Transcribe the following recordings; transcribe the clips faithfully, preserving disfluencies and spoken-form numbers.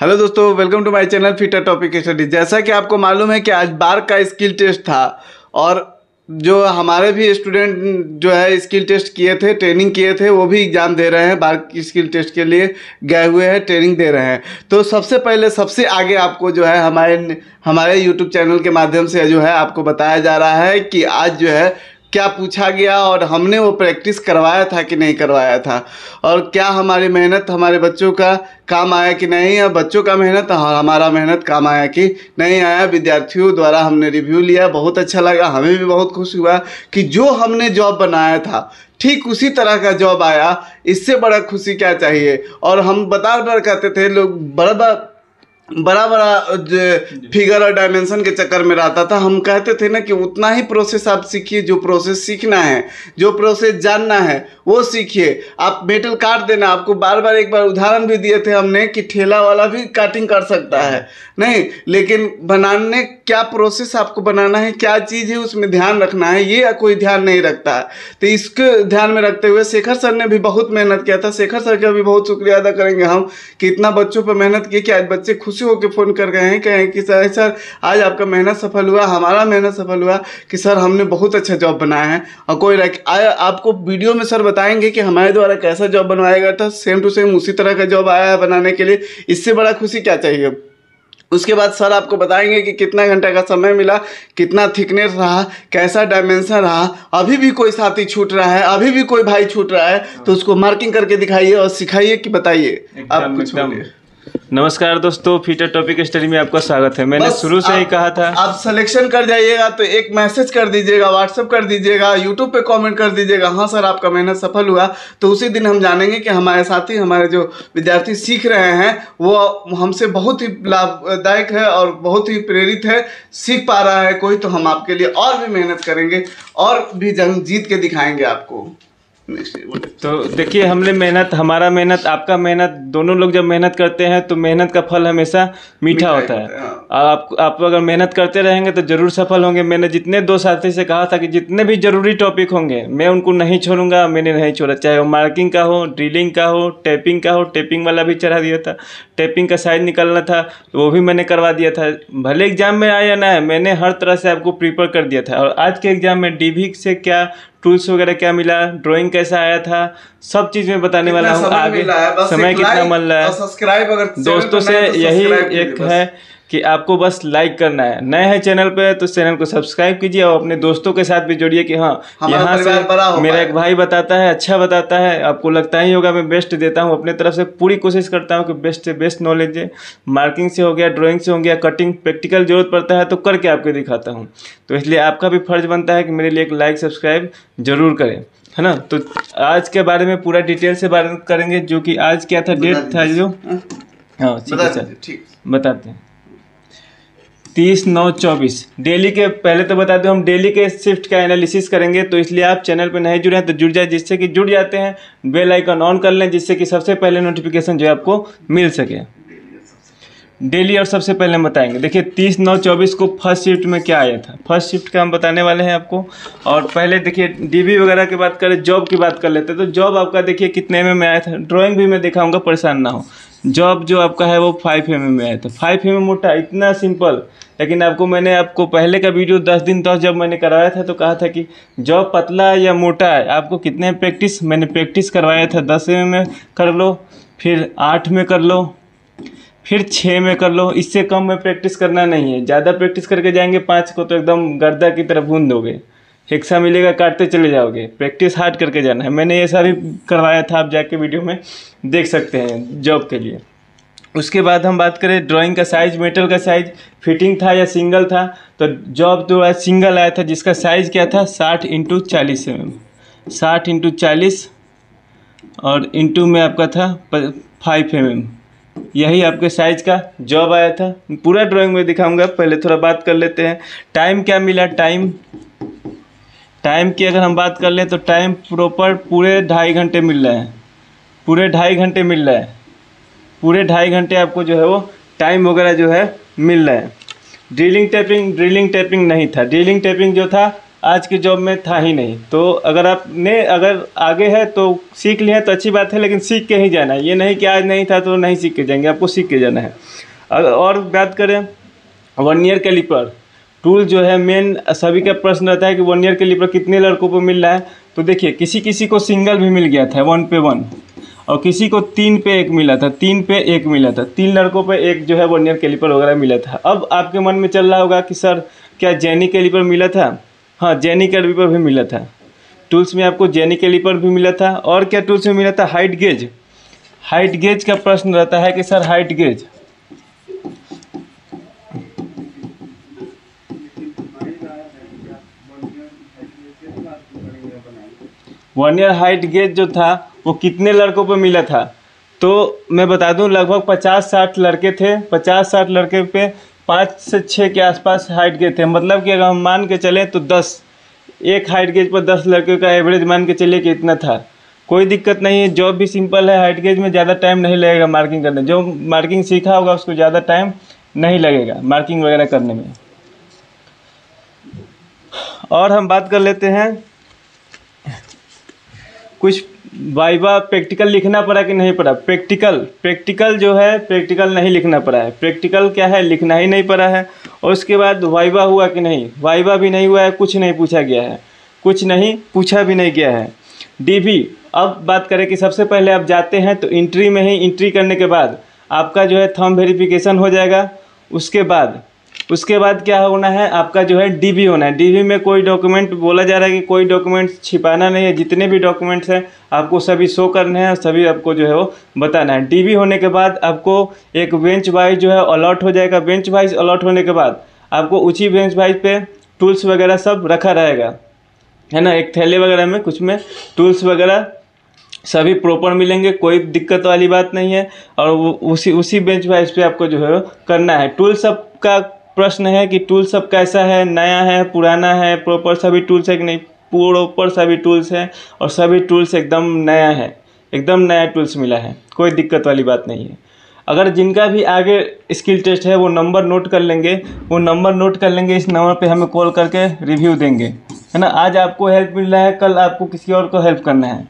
Hello दोस्तों, welcome to my channel fitter topic study. जैसा कि आपको मालूम है कि आज बार का स्किल टेस्ट था और जो हमारे भी स्टूडेंट जो है स्किल टेस्ट किए थे, ट्रेनिंग किए थे, वो भी एग्ज़ाम दे रहे हैं। बार की स्किल टेस्ट के लिए गए हुए हैं, ट्रेनिंग दे रहे हैं। तो सबसे पहले सबसे आगे आपको जो है हमारे हमारे यूट्यूब चैनल के माध्यम से जो है आपको बताया जा रहा है कि आज जो है क्या पूछा गया और हमने वो प्रैक्टिस करवाया था कि नहीं करवाया था, और क्या हमारी मेहनत हमारे बच्चों का काम आया कि नहीं, या बच्चों का मेहनत हमारा मेहनत काम आया कि नहीं आया। विद्यार्थियों द्वारा हमने रिव्यू लिया, बहुत अच्छा लगा, हमें भी बहुत खुश हुआ कि जो हमने जॉब बनाया था ठीक उसी तरह का जॉब आया। इससे बड़ा खुशी क्या चाहिए। और हम बार बार कहते थे, लोग बड़ा बड़ा बड़ा बड़ा फिगर और डायमेंशन के चक्कर में रहता था। हम कहते थे ना कि उतना ही प्रोसेस आप सीखिए, जो प्रोसेस सीखना है, जो प्रोसेस जानना है वो सीखिए। आप मेटल काट देना, आपको बार बार एक बार उदाहरण भी दिए थे हमने कि ठेला वाला भी काटिंग कर सकता है नहीं, लेकिन बनाने क्या प्रोसेस आपको बनाना है, क्या चीज़ है उसमें ध्यान रखना है, ये कोई ध्यान नहीं रखता है। तो इसको ध्यान में रखते हुए शेखर सर ने भी बहुत मेहनत किया था। शेखर सर का भी बहुत शुक्रिया अदा करेंगे हम कि इतना बच्चों पर मेहनत की कि आज बच्चे खुश होकर फ़ोन कर गए हैं, कहें कि सर सर आज आपका मेहनत सफल हुआ, हमारा मेहनत सफल हुआ कि सर हमने बहुत अच्छा जॉब बनाया है। और कोई आपको वीडियो में सर बताएंगे कि हमारे द्वारा कैसा जॉब बनवाया गया था, सेम टू सेम उसी तरह का जॉब आया है बनाने के लिए। इससे बड़ा खुशी क्या चाहिए। उसके बाद सर आपको बताएंगे कि कितना घंटे का समय मिला, कितना थिकनेस रहा, कैसा डायमेंशन रहा। अभी भी कोई साथी छूट रहा है, अभी भी कोई भाई छूट रहा है, तो उसको मार्किंग करके दिखाइए और सिखाइए कि बताइए आप कुछ बोलिए। नमस्कार दोस्तों, फिटर टॉपिक स्टडी में आपका स्वागत है। मैंने शुरू से ही कहा था, आप सिलेक्शन कर जाइएगा तो एक मैसेज कर दीजिएगा, व्हाट्सएप कर दीजिएगा, यूट्यूब पे कमेंट कर दीजिएगा, हाँ सर आपका मेहनत सफल हुआ। तो उसी दिन हम जानेंगे कि हमारे साथी, हमारे जो विद्यार्थी सीख रहे हैं वो हमसे बहुत ही लाभदायक है और बहुत ही प्रेरित है, सीख पा रहा है कोई। तो हम आपके लिए और भी मेहनत करेंगे और भी जंग जीत के दिखाएंगे आपको। तो देखिए, हमने मेहनत, हमारा मेहनत, आपका मेहनत, दोनों लोग जब मेहनत करते हैं तो मेहनत का फल हमेशा मीठा होता है। आप आप अगर मेहनत करते रहेंगे तो जरूर सफल होंगे। मैंने जितने दो साथी से कहा था कि जितने भी जरूरी टॉपिक होंगे मैं उनको नहीं छोड़ूंगा, मैंने नहीं छोड़ा। चाहे वो मार्किंग का हो, ड्रिलिंग का हो, टेपिंग का हो, टेपिंग वाला भी चढ़ा दिया था, टेपिंग का साइज निकलना था वो भी मैंने करवा दिया था। भले एग्जाम में आया ना है, मैंने हर तरह से आपको प्रिपेयर कर दिया था। और आज के एग्जाम में डीवी से क्या टूल्स वगैरह क्या मिला, ड्राइंग कैसा आया था, सब चीज में बताने वाला हूँ। आगे समय कितना मिल रहा है, सब्सक्राइब अगर दोस्तों से यही एक है कि आपको बस लाइक करना है। नए हैं चैनल पे तो चैनल को सब्सक्राइब कीजिए और अपने दोस्तों के साथ भी जोड़िए कि हाँ यहाँ से मेरा एक भाई बताता है, अच्छा बताता है, आपको लगता ही होगा मैं बेस्ट देता हूँ। अपने तरफ से पूरी कोशिश करता हूँ कि बेस्ट से बेस्ट नॉलेज है। मार्किंग से हो गया, ड्राइंग से हो गया, कटिंग, प्रैक्टिकल जरूरत पड़ता है तो करके आपको दिखाता हूँ। तो इसलिए आपका भी फर्ज बनता है कि मेरे लिए एक लाइक सब्सक्राइब जरूर करें, है ना। तो आज के बारे में पूरा डिटेल से बात करेंगे, जो कि आज क्या था, डेट था जो, हाँ ठीक है सर बताते हैं, तीस नौ चौबीस। डेली के पहले तो बता दूं, हम डेली के शिफ्ट का एनालिसिस करेंगे, तो इसलिए आप चैनल पे नहीं जुड़े हैं तो जुड़ जाए, जिससे कि जुड़ जाते हैं बेल आइकन ऑन कर लें, जिससे कि सबसे पहले नोटिफिकेशन जो है आपको मिल सके डेली। और सबसे पहले हम बताएंगे, देखिए तीस नौ चौबीस को फर्स्ट शिफ्ट में क्या आया था, फर्स्ट शिफ्ट का हम बताने वाले हैं आपको। और पहले देखिए डीबी वगैरह की बात करें, जॉब की बात कर लेते हैं। तो जॉब आपका देखिए कितने में में आया था, ड्राइंग भी मैं दिखाऊंगा, परेशान ना हो। जॉब जो आपका है वो फाइव एम एम में आया था। फाइव एम एम मोटा, इतना सिंपल। लेकिन आपको मैंने आपको पहले का वीडियो दस दिन दस जब मैंने कराया था तो कहा था कि जॉब पतला या मोटा है, आपको कितने प्रैक्टिस, मैंने प्रैक्टिस करवाया था। दस एम एम में कर लो, फिर आठ में कर लो, फिर छः में कर लो। इससे कम में प्रैक्टिस करना नहीं है। ज़्यादा प्रैक्टिस करके जाएंगे पाँच को तो एकदम गर्दा की तरफ भून दोगे, हिस्सा मिलेगा काटते चले जाओगे। प्रैक्टिस हार्ड करके जाना है। मैंने ऐसा भी करवाया था, आप जाके वीडियो में देख सकते हैं जॉब के लिए। उसके बाद हम बात करें ड्राइंग का साइज, मेटल का साइज, फिटिंग था या सिंगल था। तो जॉब जो है सिंगल आया था, जिसका साइज़ क्या था, साठ इंटू चालीस एम एम, साठ इंटू चालीस और इंटू में आपका था फाइव एम एम। यही आपके साइज का जॉब आया था। पूरा ड्राइंग में दिखाऊंगा, पहले थोड़ा बात कर लेते हैं। टाइम क्या मिला, टाइम टाइम की अगर हम बात कर लें तो टाइम प्रॉपर पूरे ढाई घंटे मिल रहा है, पूरे ढाई घंटे मिल रहा है, पूरे ढाई घंटे आपको जो है वो टाइम वगैरह जो है मिल रहा है। ड्रिलिंग टैपिंग, ड्रिलिंग टैपिंग नहीं था। ड्रिलिंग टैपिंग जो था आज के जॉब में था ही नहीं। तो अगर आपने अगर आगे है तो सीख लिया तो अच्छी बात है, लेकिन सीख के ही जाना है। ये नहीं कि आज नहीं था तो नहीं सीख के जाएंगे, आपको सीख के जाना है। अगर और बात करें वन ईयर कैलिपर टूल जो है, मेन सभी का प्रश्न रहता है कि वन ईयर कैलिपर कितने लड़कों को मिल रहा है। तो देखिए किसी किसी को सिंगल भी मिल गया था, वन पे वन, और किसी को तीन पे एक मिला था, तीन पे एक मिला था, तीन लड़कों पे एक जो है वन ईयर कैलिपर वगैरह मिला था। अब आपके मन में चल रहा होगा कि सर क्या जेनी कैलिपर मिला था? हाँ, जेनी कैलिपर भी मिला था। टूल्स में आपको जेनी कैलिपर भी मिला था। और क्या टूल्स में मिला था? Height gauge. हाइट गेज का प्रश्न रहता है कि sir height gauge, vernier height gauge जो था वो कितने लड़कों पे मिला था? तो मैं बता दूं लगभग पचास साठ लड़के थे। पचास साठ लड़के पे पाँच से छः के आसपास हाइट गेज थे। मतलब कि अगर हम मान के चलें तो दस, एक हाइट गेज पर दस लड़के का एवरेज मान के चलिए कि इतना था। कोई दिक्कत नहीं है, जॉब भी सिंपल है। हाइट गेज में ज़्यादा टाइम नहीं लगेगा मार्किंग करने। जो मार्किंग सीखा होगा उसको ज़्यादा टाइम नहीं लगेगा मार्किंग वगैरह करने में। और हम बात कर लेते हैं कुछ वाइवा प्रैक्टिकल लिखना पड़ा कि नहीं पड़ा। प्रैक्टिकल प्रैक्टिकल जो है प्रैक्टिकल नहीं लिखना पड़ा है। प्रैक्टिकल क्या है, लिखना ही नहीं पड़ा है। और उसके बाद वाइवा हुआ कि नहीं, वाइवा भी नहीं हुआ है, कुछ नहीं पूछा गया है, कुछ नहीं पूछा भी नहीं गया है। डीबी, अब बात करें कि सबसे पहले आप जाते हैं तो एंट्री में ही एंट्री करने के बाद आपका जो है थंब वेरिफिकेशन हो जाएगा। उसके बाद उसके बाद क्या होना है, आपका जो है डीबी होना है। डीबी में कोई डॉक्यूमेंट बोला जा रहा है कि कोई डॉक्यूमेंट छिपाना नहीं है। जितने भी डॉक्यूमेंट्स हैं आपको सभी शो करने हैं, सभी आपको जो है वो बताना है। डीबी होने के बाद आपको एक बेंच वाइज जो है अलॉट हो जाएगा। बेंच वाइज अलॉट होने के बाद आपको उसी बेंच वाइज पे टूल्स वगैरह सब रखा रहेगा, है ना। एक थैले वगैरह में कुछ में टूल्स वगैरह सभी प्रॉपर मिलेंगे, कोई दिक्कत वाली बात नहीं है। और उसी उसी बेंच वाइज पे आपको जो है करना है। टूल सब का प्रश्न है कि टूल सब कैसा है, नया है, पुराना है, प्रॉपर सभी टूल्स है कि नहीं। प्रॉपर सभी टूल्स हैं और सभी टूल्स एकदम नया है, एकदम नया टूल्स मिला है, कोई दिक्कत वाली बात नहीं है। अगर जिनका भी आगे स्किल टेस्ट है वो नंबर नोट कर लेंगे, वो नंबर नोट कर लेंगे, इस नंबर पे हमें कॉल करके रिव्यू देंगे, है ना। आज आपको हेल्प मिल रहा है, कल आपको किसी और को हेल्प करना है।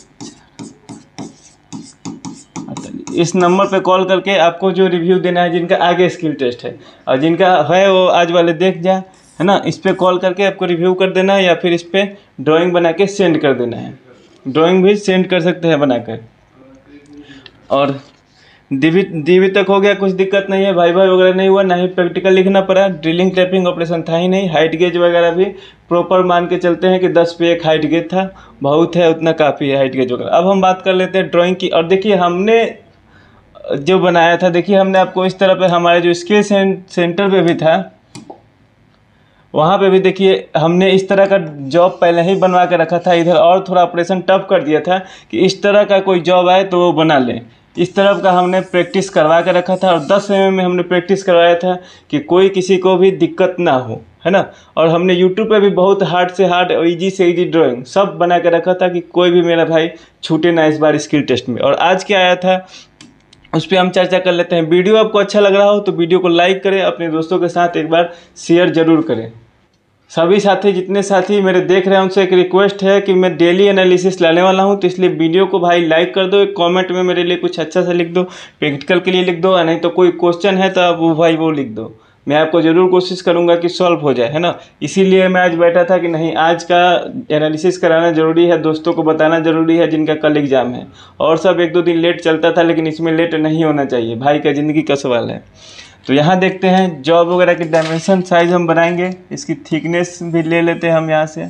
इस नंबर पे कॉल करके आपको जो रिव्यू देना है जिनका आगे स्किल टेस्ट है, और जिनका है वो आज वाले देख जाए, है ना। इस पे कॉल करके आपको रिव्यू कर देना है, या फिर इस पे ड्राइंग बना के सेंड कर देना है। ड्राइंग भी सेंड कर सकते हैं बनाकर। और डीबी डीबी तक हो गया, कुछ दिक्कत नहीं है। भाई भाई वगैरह नहीं हुआ, ना ही प्रैक्टिकल लिखना पड़ा। ड्रिलिंग टैपिंग ऑपरेशन था ही नहीं। हाइट गेज वगैरह भी प्रॉपर मान के चलते हैं कि दस पे एक हाइट गेज था, बहुत है, उतना काफ़ी है हाइट गेज वगैरह। अब हम बात कर लेते हैं ड्राइंग की। और देखिए हमने जो बनाया था, देखिए हमने आपको इस तरह पे हमारे जो स्किल सेंटर पे भी था वहाँ पे भी देखिए हमने इस तरह का जॉब पहले ही बनवा के रखा था। इधर और थोड़ा ऑपरेशन टफ कर दिया था कि इस तरह का कोई जॉब आए तो वो बना लें। इस तरफ का हमने प्रैक्टिस करवा के रखा था, और दस एम में हमने प्रैक्टिस करवाया था कि कोई किसी को भी दिक्कत ना हो, है ना। और हमने यूट्यूब पे भी बहुत हार्ड से हार्ड और ईजी से ईजी ड्राइंग सब बना के रखा था कि कोई भी मेरा भाई छूटे ना इस बार स्किल टेस्ट में। और आज क्या आया था उस पर हम चर्चा कर लेते हैं। वीडियो आपको अच्छा लग रहा हो तो वीडियो को लाइक करें, अपने दोस्तों के साथ एक बार शेयर जरूर करें। सभी साथी जितने साथी मेरे देख रहे हैं उनसे एक रिक्वेस्ट है कि मैं डेली एनालिसिस लाने वाला हूं, तो इसलिए वीडियो को भाई लाइक कर दो। एक कमेंट में मेरे लिए कुछ अच्छा सा लिख दो, प्रैक्टिकल के लिए लिख दो, नहीं तो कोई क्वेश्चन है तो आप वो भाई वो लिख दो। मैं आपको ज़रूर कोशिश करूंगा कि सॉल्व हो जाए, है ना। इसीलिए मैं आज बैठा था कि नहीं आज का एनालिसिस कराना ज़रूरी है, दोस्तों को बताना ज़रूरी है जिनका कल एग्ज़ाम है। और सब एक दो दिन लेट चलता था, लेकिन इसमें लेट नहीं होना चाहिए, भाई का ज़िंदगी का सवाल है। तो यहाँ देखते हैं जॉब वगैरह की डायमेंशन साइज हम बनाएंगे। इसकी थिकनेस भी ले लेते हैं हम यहाँ से।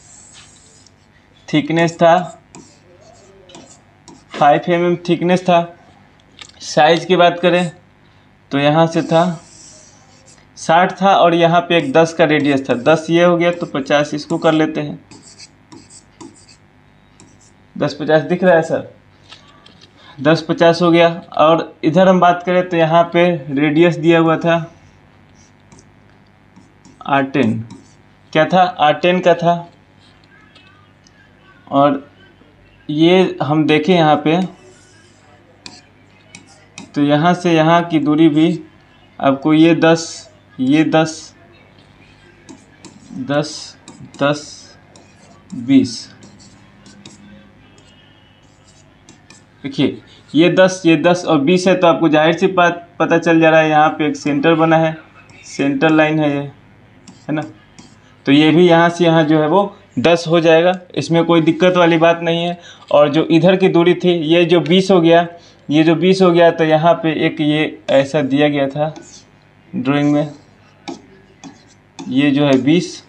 थिकनेस था फाइव एम एम थिकनेस था। साइज की बात करें तो यहाँ से था साठ था, और यहाँ पे एक दस का रेडियस था। दस ये हो गया तो पचास इसको कर लेते हैं। दस पचास दिख रहा है सर, दस पचास हो गया। और इधर हम बात करें तो यहाँ पे रेडियस दिया हुआ था आर टेन, क्या था आर टेन का था। और ये हम देखें यहाँ पे तो यहाँ से यहाँ की दूरी भी आपको ये दस ये दस दस दस बीस। देखिए ये दस ये दस और बीस है, तो आपको जाहिर सी बात पता चल जा रहा है यहाँ पे एक सेंटर बना है, सेंटर लाइन है ये, है ना। तो ये भी यहाँ से यहाँ जो है वो दस हो जाएगा, इसमें कोई दिक्कत वाली बात नहीं है। और जो इधर की दूरी थी ये जो बीस हो गया, ये जो बीस हो गया, तो यहाँ पे एक ये ऐसा दिया गया था ड्राइंग में, ये जो है बीस।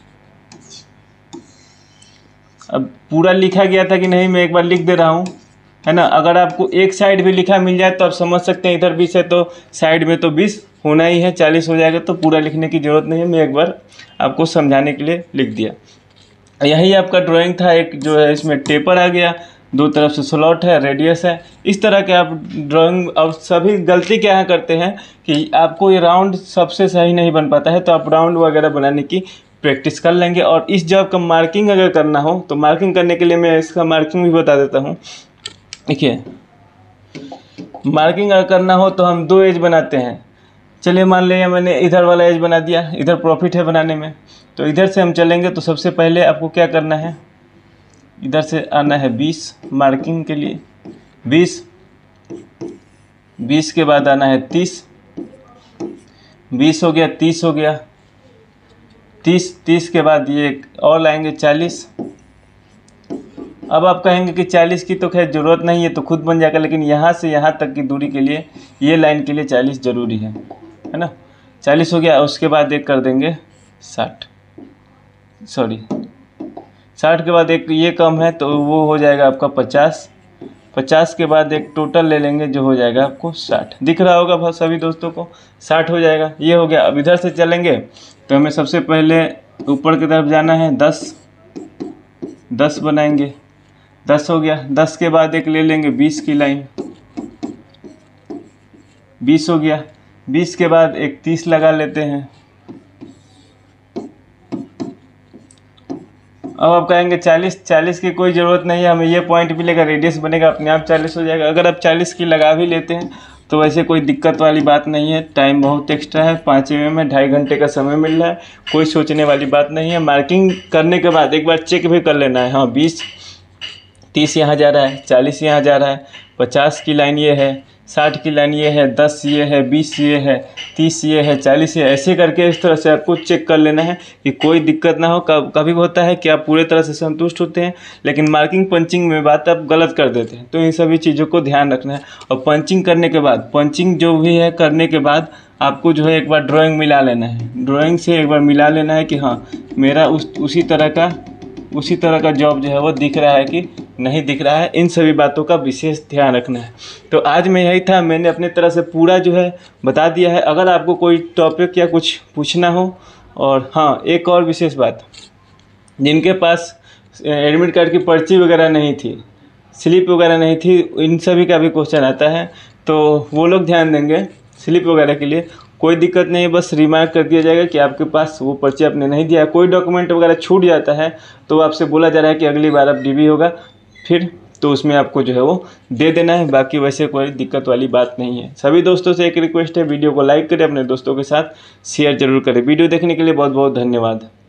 अब पूरा लिखा गया था कि नहीं, मैं एक बार लिख दे रहा हूँ, है ना। अगर आपको एक साइड भी लिखा मिल जाए तो आप समझ सकते हैं इधर बीस है तो साइड में तो बीस होना ही है, चालीस हो जाएगा, तो पूरा लिखने की ज़रूरत नहीं है। मैं एक बार आपको समझाने के लिए लिख दिया। यही आपका ड्राइंग था। एक जो है इसमें टेपर आ गया, दो तरफ से स्लॉट है, रेडियस है, इस तरह के आप ड्राइंग। अब सभी गलती क्या है करते हैं कि आपको ये राउंड सबसे सही नहीं बन पाता है, तो आप राउंड वगैरह बनाने की प्रैक्टिस कर लेंगे। और इस जॉब का मार्किंग अगर करना हो तो मार्किंग करने के लिए मैं इसका मार्किंग भी बता देता हूँ। देखिए मार्किंग अगर करना हो तो हम दो एज बनाते हैं। चलिए मान लिया मैंने इधर वाला एज बना दिया, इधर प्रॉफिट है बनाने में, तो इधर से हम चलेंगे। तो सबसे पहले आपको क्या करना है, इधर से आना है बीस मार्किंग के लिए, बीस बीस के बाद आना है तीस, बीस हो गया, तीस हो गया, तीस तीस के बाद ये और लाएंगे चालीस। अब आप कहेंगे कि चालीस की तो खैर ज़रूरत नहीं है, तो खुद बन जाएगा, लेकिन यहाँ से यहाँ तक की दूरी के लिए ये लाइन के लिए चालीस ज़रूरी है, है ना। चालीस हो गया, उसके बाद एक कर देंगे साठ, सॉरी साठ के बाद एक ये कम है तो वो हो जाएगा आपका पचास, पचास के बाद एक टोटल ले लेंगे जो हो जाएगा आपको साठ। दिख रहा होगा बहुत सभी दोस्तों को, साठ हो जाएगा। ये हो गया। अब इधर से चलेंगे तो हमें सबसे पहले ऊपर की तरफ जाना है, दस दस बनाएंगे, दस हो गया। दस के बाद एक ले लेंगे बीस की लाइन, बीस हो गया। बीस के बाद एक तीस लगा लेते हैं। अब आप कहेंगे चालीस, चालीस की कोई ज़रूरत नहीं है, हमें ये पॉइंट भी लेगा, रेडियस बनेगा, अपने आप चालीस हो जाएगा। अगर आप चालीस की लगा भी लेते हैं तो वैसे कोई दिक्कत वाली बात नहीं है। टाइम बहुत एक्स्ट्रा है, पाँच एम एम में ढाई घंटे का समय मिल रहा है, कोई सोचने वाली बात नहीं है। मार्किंग करने के बाद एक बार चेक भी कर लेना है, हाँ बीस तीस यहाँ जा रहा है, चालीस यहाँ जा रहा है, पचास की लाइन ये है, साठ की लाइन ये है, दस ये है, बीस ये है, तीस ये है, चालीस ये, ऐसे करके इस तरह से आपको चेक कर लेना है कि कोई दिक्कत ना हो। कभी होता है कि आप पूरे तरह से संतुष्ट होते हैं लेकिन मार्किंग पंचिंग में बात आप गलत कर देते हैं, तो इन सभी चीज़ों को ध्यान रखना है। और पंचिंग करने के बाद, पंचिंग जो भी है करने के बाद आपको जो है एक बार ड्राइंग मिला लेना है, ड्राइंग से एक बार मिला लेना है कि हाँ मेरा उस उसी तरह का उसी तरह का जॉब जो है वो दिख रहा है कि नहीं दिख रहा है। इन सभी बातों का विशेष ध्यान रखना है। तो आज में यही था, मैंने अपने तरह से पूरा जो है बता दिया है। अगर आपको कोई टॉपिक या कुछ पूछना हो, और हाँ एक और विशेष बात, जिनके पास एडमिट कार्ड की पर्ची वगैरह नहीं थी, स्लिप वगैरह नहीं थी, इन सभी का भी क्वेश्चन आता है, तो वो लोग ध्यान देंगे। स्लिप वगैरह के लिए कोई दिक्कत नहीं है, बस रिमार्क कर दिया जाएगा कि आपके पास वो पर्ची आपने नहीं दिया। कोई डॉक्यूमेंट वगैरह छूट जाता है तो आपसे बोला जा रहा है कि अगली बार अब डीबी होगा फिर, तो उसमें आपको जो है वो दे देना है। बाकी वैसे कोई दिक्कत वाली बात नहीं है। सभी दोस्तों से एक रिक्वेस्ट है, वीडियो को लाइक करें, अपने दोस्तों के साथ शेयर जरूर करें। वीडियो देखने के लिए बहुत बहुत धन्यवाद।